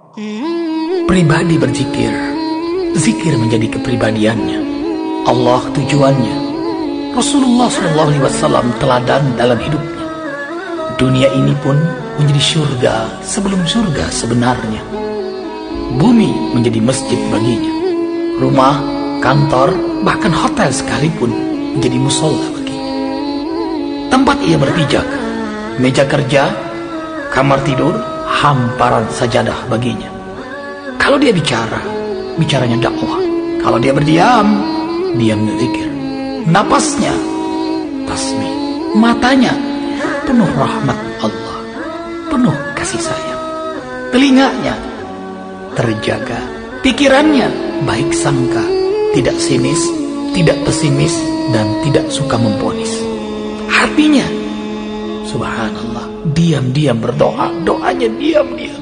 Pribadi berzikir, zikir menjadi kepribadiannya. Allah tujuannya. Rasulullah SAW teladan dalam hidupnya. Dunia ini pun menjadi surga sebelum surga sebenarnya. Bumi menjadi masjid baginya. Rumah, kantor, bahkan hotel sekalipun menjadi musola baginya. Tempat ia berpijak, meja kerja, kamar tidur, hamparan sajadah baginya. Kalau dia bicara, bicaranya dakwah. Kalau dia berdiam, diamnya zikir. Napasnya tasbih. Matanya penuh rahmat Allah, penuh kasih sayang. Telinganya terjaga. Pikirannya baik sangka, tidak sinis, tidak pesimis, dan tidak suka memponis. Hatinya, subhanallah, diam-diam berdoa. Doanya diam-diam.